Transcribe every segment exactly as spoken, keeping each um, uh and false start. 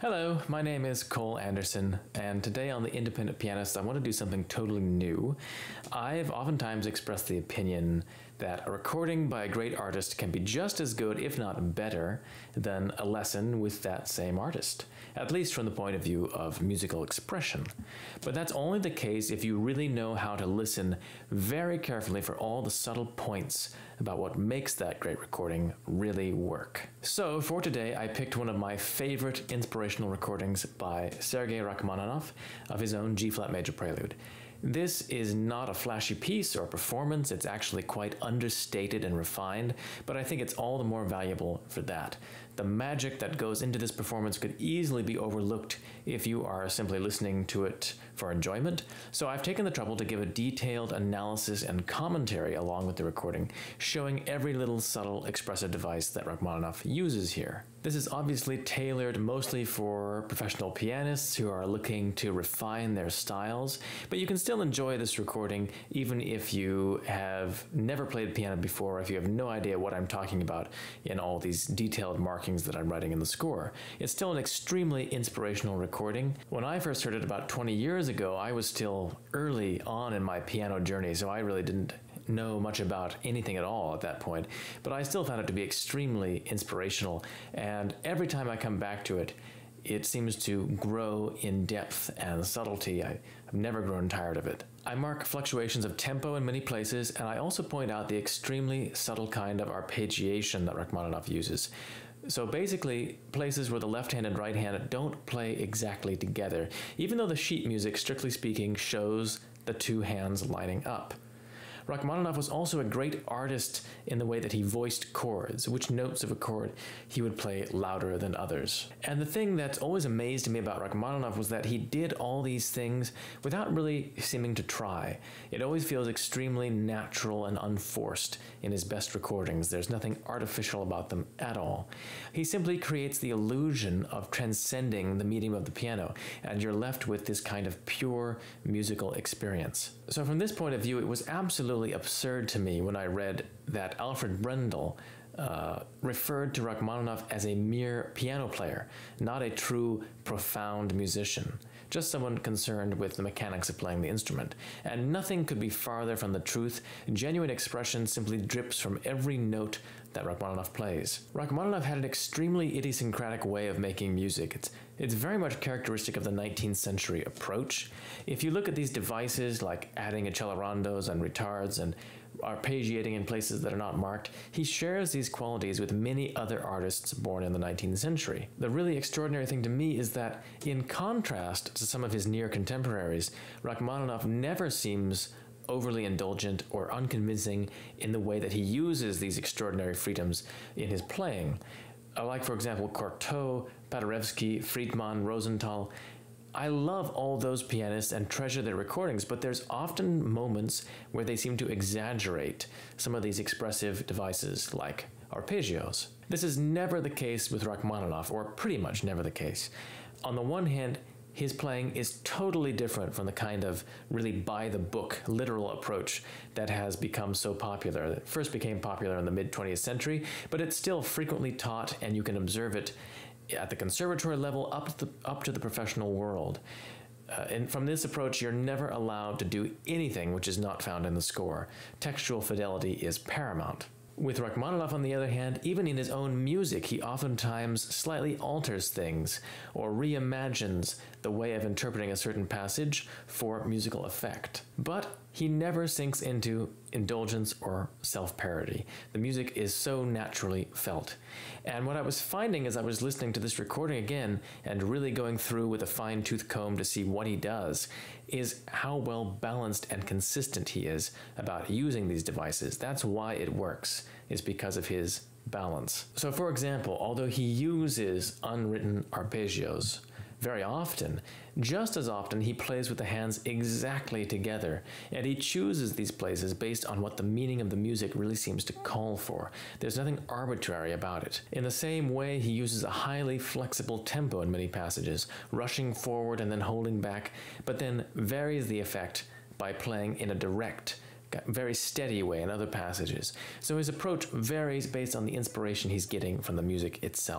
Hello, my name is Cole Anderson, and today on The Independent Pianist, I want to do something totally new. I've oftentimes expressed the opinion that a recording by a great artist can be just as good, if not better, than a lesson with that same artist, at least from the point of view of musical expression. But that's only the case if you really know how to listen very carefully for all the subtle points about what makes that great recording really work. So for today, I picked one of my favorite inspirational recordings by Sergei Rachmaninoff of his own G-flat major prelude. This is not a flashy piece or performance, it's actually quite understated and refined, but I think it's all the more valuable for that. The magic that goes into this performance could easily be overlooked if you are simply listening to it for enjoyment, so I've taken the trouble to give a detailed analysis and commentary along with the recording, showing every little subtle expressive device that Rachmaninoff uses here. This is obviously tailored mostly for professional pianists who are looking to refine their styles, but you can still enjoy this recording even if you have never played piano before, or if you have no idea what I'm talking about in all these detailed markings that I'm writing in the score. It's still an extremely inspirational recording. When I first heard it about twenty years ago, I was still early on in my piano journey, so I really didn't know much about anything at all at that point, but I still found it to be extremely inspirational, and every time I come back to it, it seems to grow in depth and subtlety. I, I've never grown tired of it. I mark fluctuations of tempo in many places, and I also point out the extremely subtle kind of arpeggiation that Rachmaninoff uses. So basically, places where the left hand and right hand don't play exactly together, even though the sheet music, strictly speaking, shows the two hands lining up. Rachmaninoff was also a great artist in the way that he voiced chords, which notes of a chord he would play louder than others. And the thing that's always amazed me about Rachmaninoff was that he did all these things without really seeming to try. It always feels extremely natural and unforced in his best recordings. There's nothing artificial about them at all. He simply creates the illusion of transcending the medium of the piano, and you're left with this kind of pure musical experience. So from this point of view, it was absolutely absurd to me when I read that Alfred Brendel uh, referred to Rachmaninoff as a mere piano player, not a true, profound musician, just someone concerned with the mechanics of playing the instrument. And nothing could be farther from the truth. Genuine expression simply drips from every note that Rachmaninoff plays. Rachmaninoff had an extremely idiosyncratic way of making music. It's, it's very much characteristic of the nineteenth century approach. If you look at these devices like adding accelerandos and retards and arpeggiating in places that are not marked, he shares these qualities with many other artists born in the nineteenth century. The really extraordinary thing to me is that, in contrast to some of his near contemporaries, Rachmaninoff never seems overly indulgent or unconvincing in the way that he uses these extraordinary freedoms in his playing. Like, for example, Cortot, Paderewski, Friedman, Rosenthal. I love all those pianists and treasure their recordings, but there's often moments where they seem to exaggerate some of these expressive devices, like arpeggios. This is never the case with Rachmaninoff, or pretty much never the case. On the one hand, his playing is totally different from the kind of really by-the-book, literal approach that has become so popular. It first became popular in the mid twentieth century, but it's still frequently taught, and you can observe it at the conservatory level up to the, up to the professional world. Uh, and from this approach, you're never allowed to do anything which is not found in the score. Textual fidelity is paramount. With Rachmaninoff, on the other hand, even in his own music, he oftentimes slightly alters things or reimagines the way of interpreting a certain passage for musical effect. But he never sinks into indulgence or self-parody. The music is so naturally felt. And what I was finding as I was listening to this recording again and really going through with a fine-tooth comb to see what he does is how well balanced and consistent he is about using these devices. That's why it works, is because of his balance. So for example, although he uses unwritten arpeggios very often, just as often he plays with the hands exactly together, and he chooses these places based on what the meaning of the music really seems to call for. There's nothing arbitrary about it. In the same way, he uses a highly flexible tempo in many passages, rushing forward and then holding back, but then varies the effect by playing in a direct, very steady way in other passages. So his approach varies based on the inspiration he's getting from the music itself.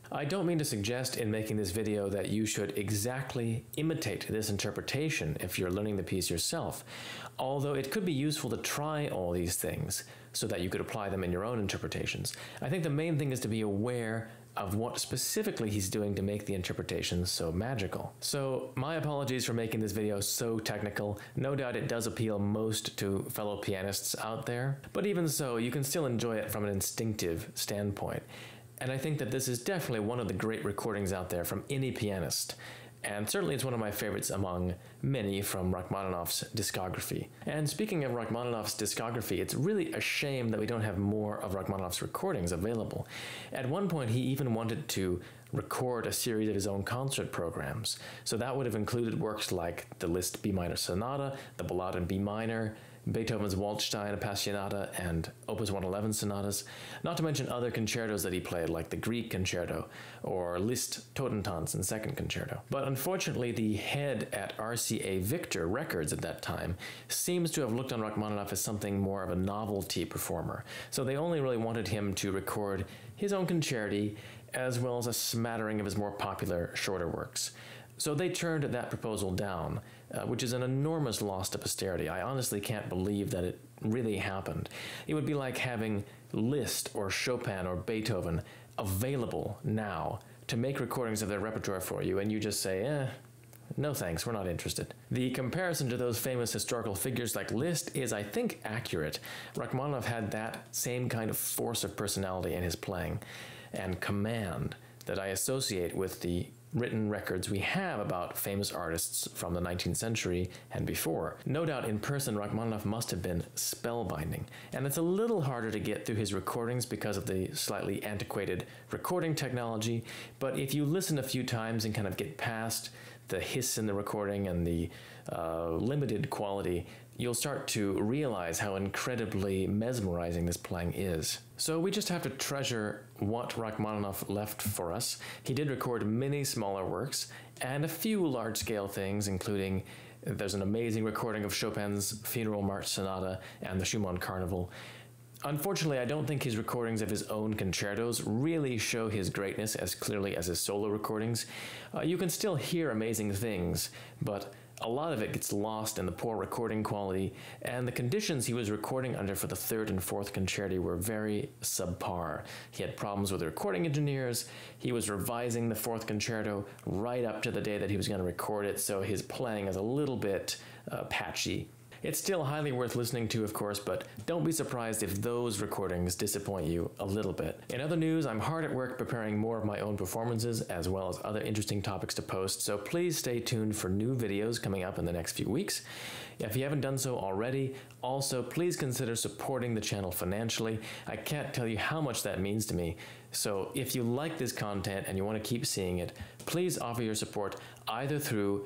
I don't mean to suggest in making this video that you should exactly imitate this interpretation if you're learning the piece yourself, although it could be useful to try all these things so that you could apply them in your own interpretations. I think the main thing is to be aware of what specifically he's doing to make the interpretations so magical. So my apologies for making this video so technical. No doubt it does appeal most to fellow pianists out there, but even so, you can still enjoy it from an instinctive standpoint. And I think that this is definitely one of the great recordings out there from any pianist. And certainly it's one of my favorites among many from Rachmaninoff's discography. And speaking of Rachmaninoff's discography, it's really a shame that we don't have more of Rachmaninoff's recordings available. At one point, he even wanted to record a series of his own concert programs. So that would have included works like the Liszt B minor sonata, the Ballade in B minor, Beethoven's Waldstein Appassionata, and Opus one eleven sonatas, not to mention other concertos that he played like the Grieg Concerto or Liszt Totentanz in Second Concerto. But unfortunately, the head at R C A Victor Records at that time seems to have looked on Rachmaninoff as something more of a novelty performer, so they only really wanted him to record his own concerti as well as a smattering of his more popular shorter works. So they turned that proposal down, uh, which is an enormous loss to posterity. I honestly can't believe that it really happened. It would be like having Liszt or Chopin or Beethoven available now to make recordings of their repertoire for you, and you just say, eh, no thanks, we're not interested. The comparison to those famous historical figures like Liszt is, I think, accurate. Rachmaninoff had that same kind of force of personality in his playing and command that I associate with the written records we have about famous artists from the nineteenth century and before. No doubt in person, Rachmaninoff must have been spellbinding, and it's a little harder to get through his recordings because of the slightly antiquated recording technology, but if you listen a few times and kind of get past the hiss in the recording and the uh, limited quality, you'll start to realize how incredibly mesmerizing this playing is. So we just have to treasure what Rachmaninoff left for us. He did record many smaller works and a few large-scale things, including there's an amazing recording of Chopin's Funeral March Sonata and the Schumann Carnival. Unfortunately, I don't think his recordings of his own concertos really show his greatness as clearly as his solo recordings. Uh, you can still hear amazing things, but a lot of it gets lost in the poor recording quality, and the conditions he was recording under for the third and fourth concerti were very subpar. He had problems with the recording engineers. He was revising the fourth concerto right up to the day that he was going to record it, so his playing is a little bit uh, patchy. It's still highly worth listening to, of course, but don't be surprised if those recordings disappoint you a little bit. In other news, I'm hard at work preparing more of my own performances as well as other interesting topics to post, so please stay tuned for new videos coming up in the next few weeks. If you haven't done so already, also please consider supporting the channel financially. I can't tell you how much that means to me. So if you like this content and you want to keep seeing it, please offer your support either through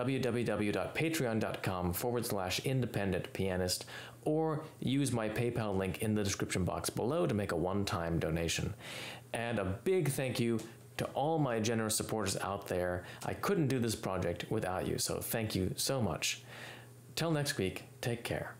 www.patreon.com forward slash independent pianist, or use my PayPal link in the description box below to make a one-time donation. And a big thank you to all my generous supporters out there. I couldn't do this project without you, so thank you so much. Till next week, take care.